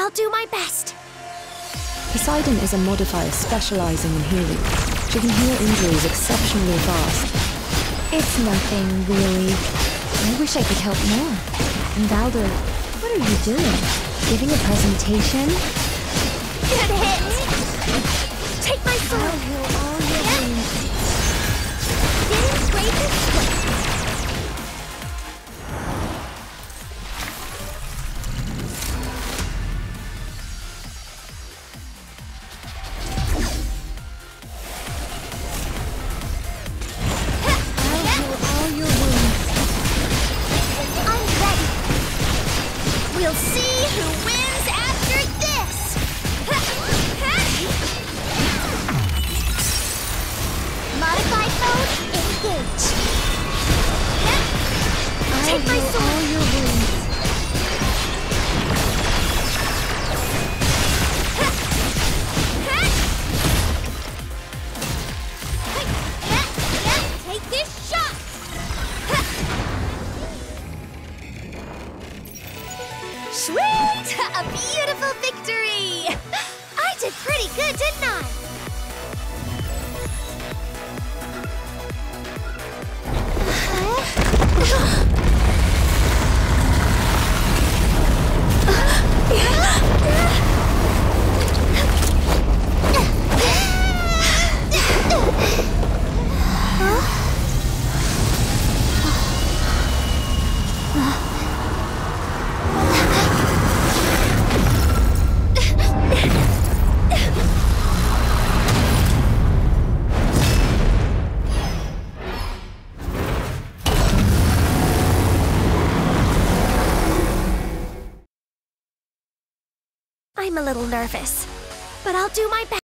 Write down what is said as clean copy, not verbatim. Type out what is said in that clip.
I'll do my best. Poseidon is a modifier specializing in healing. She can heal injuries exceptionally fast. It's nothing, really. I wish I could help more. And Baldur, what are you doing? Giving a presentation? Good hit! Take my sword! I'll heal all your wounds. Didn't break the sweat. We'll see who wins after this! Modified mode, engage. Take my sword! All your wounds. Take this shot! Sweet! A beautiful victory! I did pretty good, didn't I? I'm a little nervous, but I'll do my best.